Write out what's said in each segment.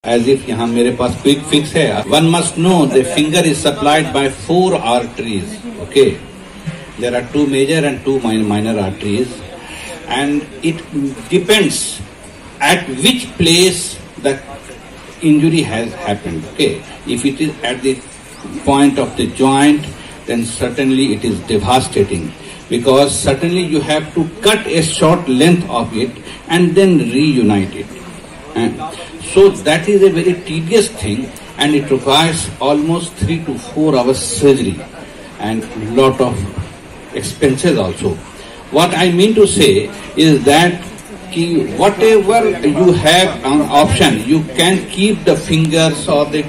as if यहाँ मेरे पास quick fix है. One must know the finger is supplied by 4 arteries. Okay, there are 2 major and 2 minor arteries, and it depends at which place the injury has happened. Okay, if it is at the point of the joint, then certainly it is devastating, because certainly you have to cut a short length of it and then reunite it. And so that is a very tedious thing, and it requires almost 3 to 4 hours surgery and lot of expenses also. What I mean to say is that whatever you have an option, you can keep the fingers or the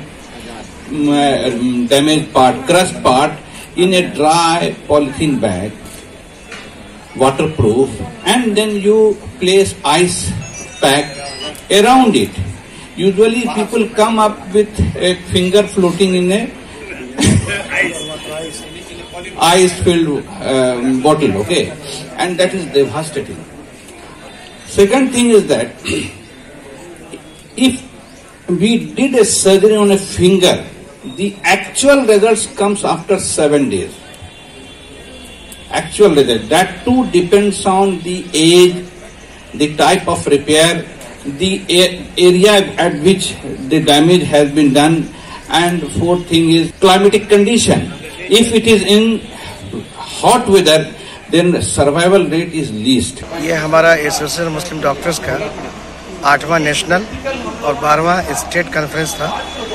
damaged part, crushed part in a dry polythene bag, waterproof, and then you place ice pack around it. Usually people come up with a finger floating in a ice-filled bottle, okay, and that is devastating. Second thing is that if we did a surgery on a finger, the actual results comes after 7 days. Actual result. That too depends on the age, the type of repair, the area at which the damage has been done, and fourth thing is climatic condition. If it is in hot weather, then survival rate is least. ये हमारा association मुस्लिम doctors का 8वां national और 12वां state conference था।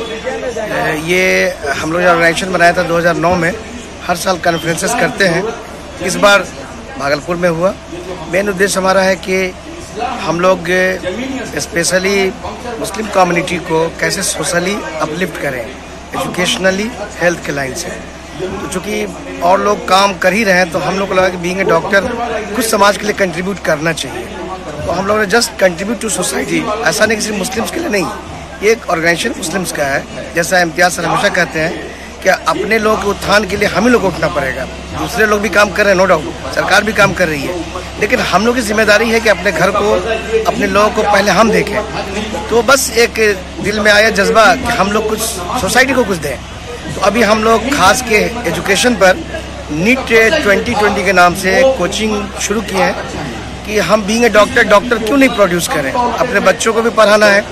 ये हम लोग organisation बनाया था 2009 में। हर साल कॉन्फ्रेंसेस करते हैं, इस बार भागलपुर में हुआ। मेन उद्देश्य हमारा है कि हम लोग स्पेशली मुस्लिम कम्युनिटी को कैसे सोशली अपलिफ्ट करें, एजुकेशनली, हेल्थ के लाइन से। तो चूँकि और लोग काम कर ही रहे हैं, तो हम लोग को लगा कि बीइंग ए डॉक्टर कुछ समाज के लिए कंट्रीब्यूट करना चाहिए। तो हम लोगों ने जस्ट कंट्रीब्यूट टू सोसाइटी, ऐसा नहीं कि सिर्फ मुस्लिम्स के लिए नहीं, ये एक ऑर्गेनाइजेशन मुस्लिम्स का है। जैसा इम्तियाज सर हमेशा कहते हैं कि अपने लोगों के उत्थान के लिए हम ही लोग को उठना पड़ेगा। दूसरे लोग भी काम कर रहे हैं, नो डाउट, सरकार भी काम कर रही है, लेकिन हम लोग की जिम्मेदारी है कि अपने घर को, अपने लोगों को पहले हम देखें। तो बस एक दिल में आया जज्बा कि हम लोग कुछ सोसाइटी को कुछ दें। तो अभी हम लोग खास के एजुकेशन पर नीट 2020 के नाम से कोचिंग शुरू किए हैं कि हम बीइंग ए डॉक्टर क्यों नहीं प्रोड्यूस करें, अपने बच्चों को भी पढ़ाना है।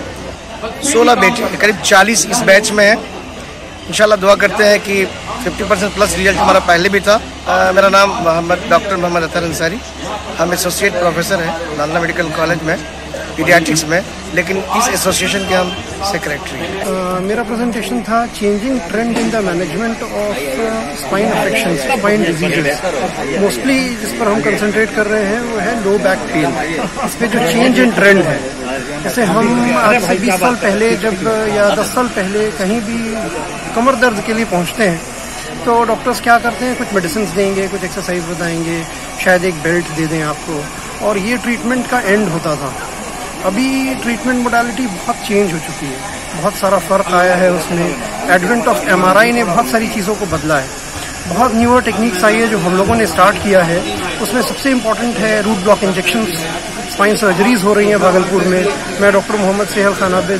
16 बेटे, करीब 40 इस बैच में है। इंशाल्लाह दुआ करते हैं कि 50% प्लस रिजल्ट हमारा पहले भी था। मेरा नाम डॉक्टर मोहम्मद अतर अंसारी, हम एसोसिएट प्रोफेसर हैं नालंदा मेडिकल कॉलेज में पीडियाट्रिक्स में, लेकिन इस एसोसिएशन के हम सेक्रेटरी हैं। मेरा प्रेजेंटेशन था changing trend in the management of spine affections, spine diseases. Mostly जिस पर हम कंसंट्रेट कर रहे हैं वो है लो बैक पेन। इस पर जो चेंज इन ट्रेंड है, जैसे हम आज से 20 साल पहले जब या 10 साल पहले कहीं भी कमर दर्द के लिए पहुंचते हैं तो डॉक्टर्स क्या करते हैं, कुछ मेडिसिन देंगे, कुछ एक्सरसाइज बताएंगे, शायद एक बेल्ट दे दें आपको, और ये ट्रीटमेंट का एंड होता था। अभी ट्रीटमेंट मोडालिटी बहुत चेंज हो चुकी है, बहुत सारा फ़र्क आया है उसमें। एडवेंट ऑफ MRI ने बहुत सारी चीज़ों को बदला है। बहुत न्यूअर टेक्निक्स आई है जो हम लोगों ने स्टार्ट किया है। उसमें सबसे इम्पॉर्टेंट है root block injection. Spine surgeries हो रही हैं भागलपुर में। मैं डॉक्टर मोहम्मद सेहल खान आबिद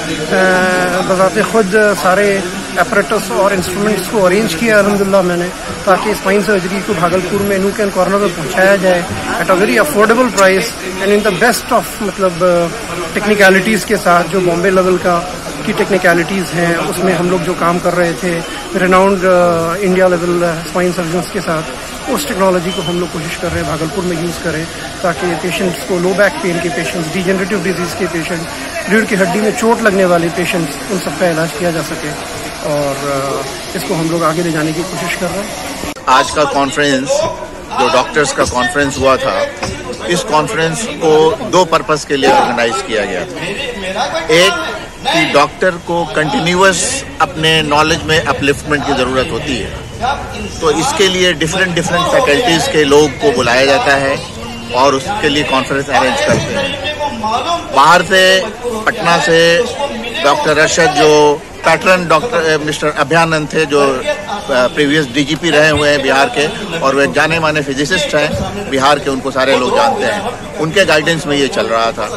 में बजाते खुद सारे एपरेटस और इंस्ट्रूमेंट्स को अरेंज किया अल्हम्दुलिल्लाह मैंने, ताकि स्पाइन सर्जरी को भागलपुर में नूक एंड कॉर्नर में पहुंचाया जाए at a very affordable price and in the best of technicalities के साथ। जो बॉम्बे लेवल की टेक्निकलिटीज़ हैं उसमें हम लोग जो काम कर रहे थे renowned India level spine surgeons के साथ, उस टेक्नोलॉजी को हम लोग कोशिश कर रहे हैं भागलपुर में यूज़ करें, ताकि पेशेंट्स को, लो बैक पेन के पेशेंट्स, डिजेनरेटिव डिजीज़ के पेशेंट, रीढ़ की हड्डी में चोट लगने वाले पेशेंट्स, उन सबका इलाज किया जा सके, और इसको हम लोग आगे ले जाने की कोशिश कर रहे हैं। आज का कॉन्फ्रेंस जो डॉक्टर्स का कॉन्फ्रेंस हुआ था, इस कॉन्फ्रेंस को 2 पर्पस के लिए ऑर्गेनाइज किया गया था। एक कि डॉक्टर को कंटिन्यूअस अपने नॉलेज में अपलिफ्टमेंट की ज़रूरत होती है, तो इसके लिए डिफरेंट फैकल्टीज़ के लोग को बुलाया जाता है और उसके लिए कॉन्फ्रेंस अरेंज करते हैं। बाहर से पटना से डॉक्टर रशद जो पैटर्न डॉक्टर मिस्टर अभयानंद थे, जो प्रीवियस DGP रहे हुए हैं बिहार के, और वे जाने माने फिजिसिस्ट हैं बिहार के, उनको सारे लोग जानते हैं। उनके गाइडेंस में ये चल रहा था।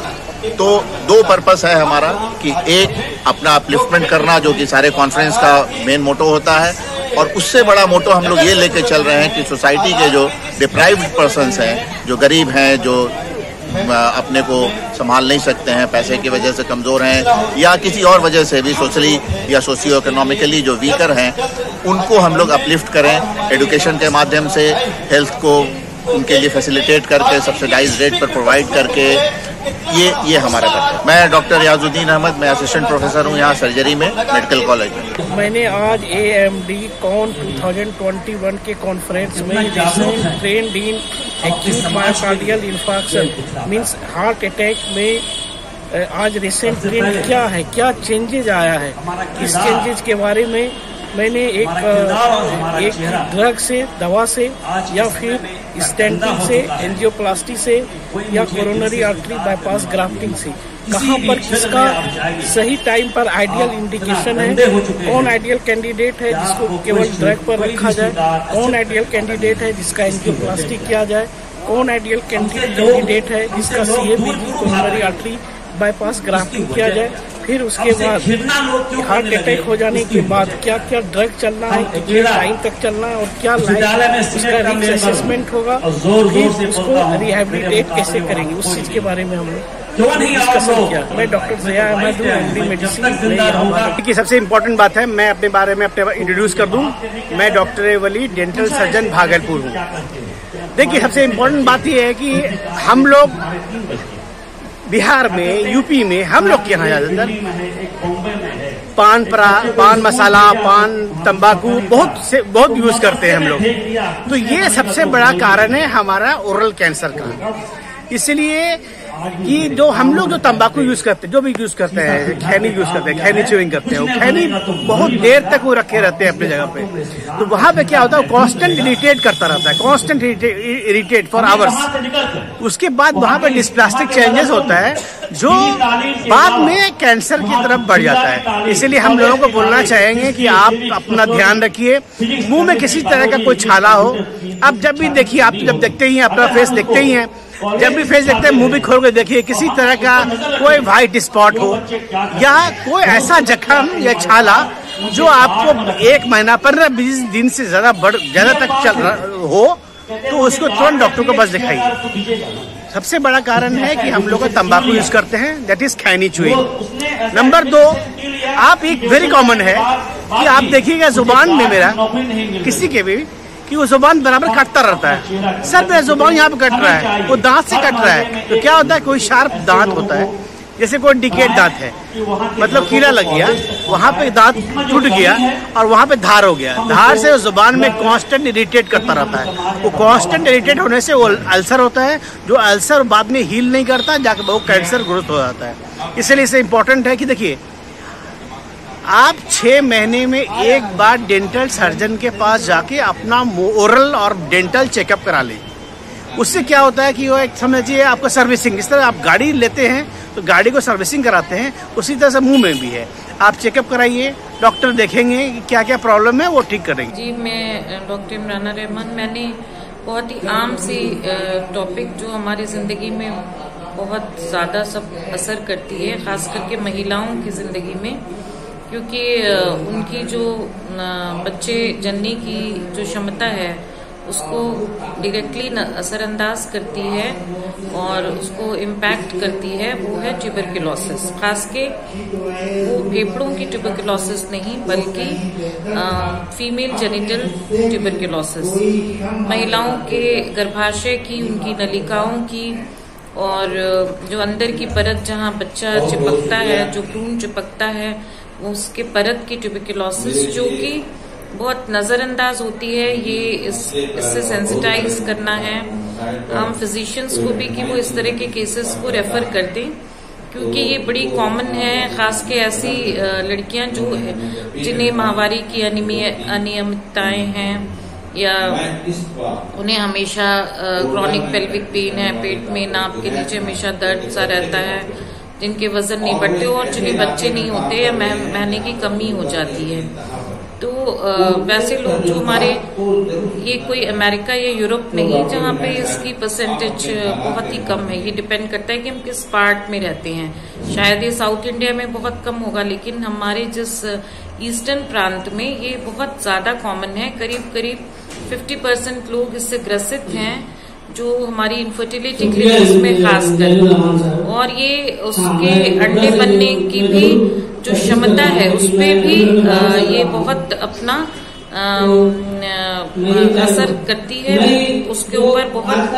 तो दो पर्पस है हमारा कि एक अपना अपलिफ्टमेंट करना, जो कि सारे कॉन्फ्रेंस का मेन मोटो होता है, और उससे बड़ा मोटो हम लोग ये लेके चल रहे हैं कि सोसाइटी के जो डिप्राइव्ड पर्सन्स हैं, जो गरीब हैं, जो अपने को संभाल नहीं सकते हैं, पैसे की वजह से कमज़ोर हैं या किसी और वजह से भी सोशली या सोशियो इकोनॉमिकली जो वीकर हैं, उनको हम लोग अपलिफ्ट करें एजुकेशन के माध्यम से, हेल्थ को उनके लिए फैसिलिटेट करके, सब्सिडाइज रेट पर प्रोवाइड करके। ये हमारा कर्तव्य है। मैं डॉक्टर रियाजुद्दीन अहमद, मैं असिस्टेंट प्रोफेसर हूँ यहाँ सर्जरी में, मेडिकल कॉलेज में। मैंने आज AMD कॉन 2021 के कॉन्फ्रेंस में recent trend in acute myocardial infarction means heart attack में आज रिसेंट ट्रेंड क्या है, क्या चेंजेज आया है, इस चेंजेज के बारे में मैंने एक ड्रग से, दवा से या फिर स्टेंटिंग से, एंजियोप्लास्टी से या कोरोनरी आर्टरी बाईपास ग्राफ्टिंग से कहाँ पर किसका सही टाइम पर आइडियल इंडिकेशन है, कौन आइडियल कैंडिडेट है जिसको केवल ड्रग पर रखा जाए, कौन आइडियल कैंडिडेट है जिसका एंजियोप्लास्टी किया जाए, कौन आइडियल कैंडिडेट है जिसका CABG coronary artery bypass grafting किया जाए, फिर उसके बाद हार्ट अटैक हो जाने के बाद क्या क्या ड्रग चलना है, कितने टाइम तक चलना है और क्या उसका रिस्क असेसमेंट होगा, फिर उसको रिहेबिलिटेट कैसे करेंगे, उस चीज के बारे में हमने डिस्कशन किया। मैं डॉक्टर ज़िया अहमद हूँ, MD मेडिसिन की सबसे इम्पोर्टेंट बात है, मैं अपने बारे में अपने इंट्रोड्यूस कर दूं। मैं doctor Wali dental surgeon Bhagalpur हूँ। देखिए, सबसे इम्पोर्टेंट बात यह है कि हम लोग बिहार में, यूपी में, हम लोग के यहाँ ज्यादातर पान मसाला, पान, तंबाकू बहुत यूज करते हैं हम लोग। तो ये सबसे बड़ा कारण है हमारा ओरल कैंसर का। इसलिए कि जो हम लोग जो तंबाकू यूज करते हैं, जो भी यूज करते हैं, खैनी यूज करते हैं, खैनी च्यूइंग करते हैं, वो खैनी बहुत देर तक वो रखे रहते हैं अपनी जगह पे। तो वहां पे क्या होता है, कांस्टेंट इरिटेट करता रहता है, कांस्टेंट इरिटेट फॉर आवर्स। उसके बाद वहां पे डिस्प्लास्टिक चेंजेस होता है जो बाद में कैंसर की तरफ बढ़ जाता है। इसलिए हम लोगों को बोलना चाहेंगे कि आप अपना ध्यान रखिए। मुंह में किसी तरह का कोई छाला हो, आप जब भी देखिए, आप जब देखते ही हैं, अपना फेस देखते ही हैं, जब भी फेस देखते हैं मुंह भी खोल के देखिए, किसी तरह का कोई व्हाइट स्पॉट हो या कोई ऐसा जख्म या छाला जो आपको 1 महीना 15-20 दिन से ज्यादा तक चल रहा हो, तो उसको तुरंत डॉक्टर को बस दिखाइए। सबसे बड़ा कारण है कि हम लोग तंबाकू यूज करते हैं, that is khaini chewing. Number 2, आप एक वेरी कॉमन है कि आप देखिएगा जुबान में मेरा किसी के भी कि वो जुबान बराबर कटता रहता है। सर मेरा जुबान यहाँ पे कट रहा है, वो दांत से कट रहा है। तो क्या होता है, कोई शार्प दांत होता है, जैसे कोई डिकेट दांत है, मतलब कीड़ा लग गया, वहां पे दांत टूट गया और वहां पे धार हो गया। धार से जुबान में कांस्टेंट इरिटेट करता रहता है। वो कांस्टेंट इरिटेट होने से वो अल्सर होता है, जो अल्सर बाद में हील नहीं करता, जाकर वो कैंसर ग्रोथ हो जाता है। इसलिए इसे इम्पोर्टेंट है कि देखिए, आप 6 महीने में एक बार डेंटल सर्जन के पास जाके अपना ओरल और डेंटल चेकअप करा लें। उससे क्या होता है कि वो एक समझिए आपका सर्विसिंग, इस तरह आप गाड़ी लेते हैं तो गाड़ी को सर्विसिंग कराते हैं, उसी तरह से मुंह में भी है। आप चेकअप कराइए, डॉक्टर देखेंगे कि क्या क्या प्रॉब्लम है, वो ठीक करेंगे। जी, मैं डॉक्टर इमरान रहमान। मैंने बहुत ही आम सी टॉपिक जो हमारी जिंदगी में बहुत ज्यादा सब असर करती है, खास करके महिलाओं की जिंदगी में, क्योंकि उनकी जो बच्चे जनने की जो क्षमता है उसको डायरेक्टली असरअंदाज करती है और उसको इम्पैक्ट करती है, वो है ट्यूबरकुलोसिस। खास के वो फेफड़ों की ट्यूबरकुलोसिस नहीं, बल्कि फीमेल जेनिटल ट्यूबरकुलोसिस। महिलाओं के गर्भाशय की, उनकी नलिकाओं की और जो अंदर की परत जहाँ बच्चा चिपकता है, जो भ्रूण चिपकता है, उसके परत की ट्यूबरकुलोसिस जो कि बहुत नजरअंदाज होती है। ये इससे सेंसिटाइज करना है हम फिजिशियंस को भी कि वो इस तरह के केसेस को रेफर कर दें, क्योंकि ये बड़ी कॉमन है। खास के ऐसी लड़कियां जो जिन्हें माहवारी की अनियमितताएं हैं या उन्हें हमेशा क्रॉनिक पेल्विक पेन है, पेट में नाप के नीचे हमेशा दर्द सा रहता है, जिनके वजन नहीं बढ़ते और जिन्हें बच्चे नहीं होते या महीने की कमी हो जाती है, तो वैसे लोग जो हमारे, ये कोई अमेरिका या यूरोप नहीं जहाँ पे इसकी परसेंटेज बहुत ही कम है। ये डिपेंड करता है कि हम किस पार्ट में रहते हैं। शायद ये साउथ इंडिया में बहुत कम होगा, लेकिन हमारे जिस ईस्टर्न प्रांत में ये बहुत ज्यादा कॉमन है। करीब करीब 50% लोग इससे ग्रसित हैं, जो हमारी इनफर्टिलिटी क्लिनिक्स में खासकर, और ये उसके अंडे बनने की भी जो क्षमता है उसपे भी ये बहुत अपना असर करती है। उसके ऊपर बहुत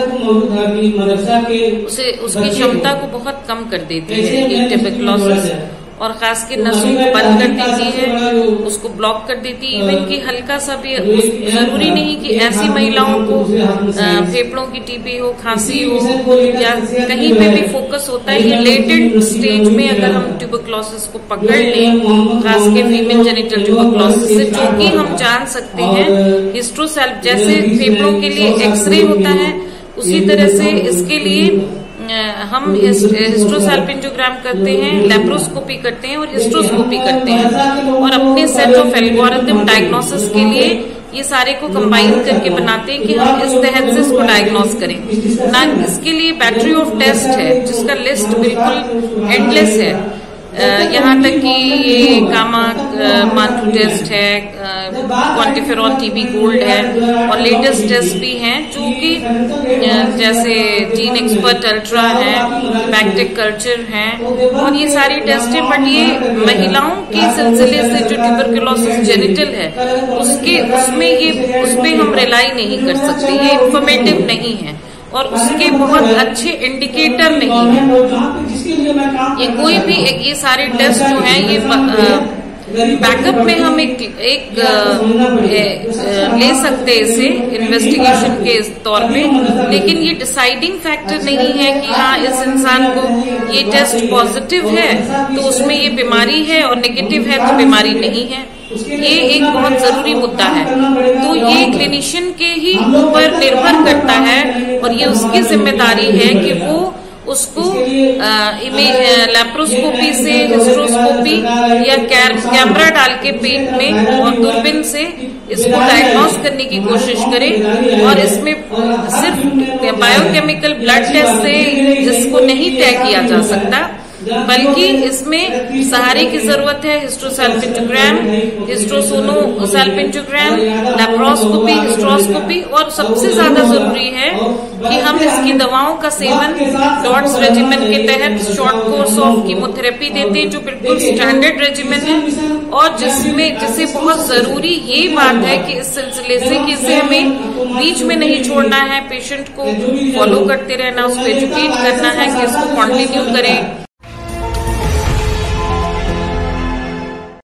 उसकी क्षमता को बहुत कम कर देती है ये ट्यूबरकुलोसिस, और खास के नसों को बंद कर देती है, उसको ब्लॉक कर देती है। इवन कि हल्का सा भी, जरूरी नहीं कि ऐसी महिलाओं को फेफड़ों की टीबी हो, खांसी हो, या कहीं पे भी फोकस होता है। ये लेटेंट स्टेज में अगर हम ट्यूबरकुलोसिस को पकड़ लें, खास के फीमेल जेनिटल ट्यूबरकुलोसिस से, जो कि हम जान सकते हैं हिस्ट्रोसैल्प, जैसे फेफड़ों के लिए एक्सरे होता है उसी तरह से इसके लिए हम हिस्ट्रोसैल्पिंजोग्राम करते हैं, लेप्रोस्कोपी करते हैं और हिस्ट्रोस्कोपी करते हैं, और अपने सेट ऑफ एल्गोरिथम डायग्नोसिस के लिए ये सारे को कंबाइन करके बनाते हैं कि हम इस तहत से इसको डायग्नोस करें। ना इसके लिए बैटरी ऑफ टेस्ट है जिसका लिस्ट बिल्कुल एंडलेस है। यहाँ तक कि ये गामा मांटू टेस्ट है, क्वांटिफेरॉन टीबी गोल्ड है, और लेटेस्ट टेस्ट भी हैं जो कि जैसे जीन एक्सपर्ट अल्ट्रा है, बैक्टेक कल्चर है, और ये सारी टेस्ट है। बट ये महिलाओं के सिलसिले से जो ट्यूबरकुलोसिस जेनिटल है उसमें हम रिलाई नहीं कर सकते, ये इंफॉर्मेटिव नहीं है और उसके बहुत अच्छे इंडिकेटर नहीं है। ये कोई भी ये सारे टेस्ट जो हैं ये बैकअप में हम एक ले सकते हैं इसे इन्वेस्टिगेशन के तौर पे, लेकिन ये डिसाइडिंग फैक्टर नहीं है कि हाँ इस इंसान को ये टेस्ट पॉजिटिव है तो उसमें ये बीमारी है और नेगेटिव है तो बीमारी नहीं है। ये एक बहुत जरूरी मुद्दा है, तो ये क्लिनिशियन के ही ऊपर निर्भर करता है और ये उसकी जिम्मेदारी है कि वो उसको लैप्रोस्कोपी से, हिस्ट्रोस्कोपी या कैमरा डाल के पेट में और दूरबीन से इसको डायग्नोस करने की कोशिश करे। और इसमें सिर्फ बायोकेमिकल ब्लड टेस्ट से इसको नहीं तय किया जा सकता, बल्कि इसमें सहारे की जरूरत है। हिस्ट्रोसैल्पिंजोग्राम, हिस्ट्रोसोनोसैल्पिंजोग्राम, लैप्रोस्कोपी, हिस्ट्रोस्कोपी, और सबसे ज्यादा जरूरी है कि हम इसकी दवाओं का सेवन डॉट्स रेजिमेन के तहत शॉर्ट कोर्स ऑफ कीमोथेरेपी देते हैं, जो बिल्कुल स्टैंडर्ड रेजिमेन है, और जिसे बहुत जरूरी ये बात है कि इस सिलसिले से कि इसे हमें बीच में नहीं छोड़ना है, पेशेंट को फॉलो करते रहना, उसको एजुकेट करना है कि इसको कंटिन्यू करें।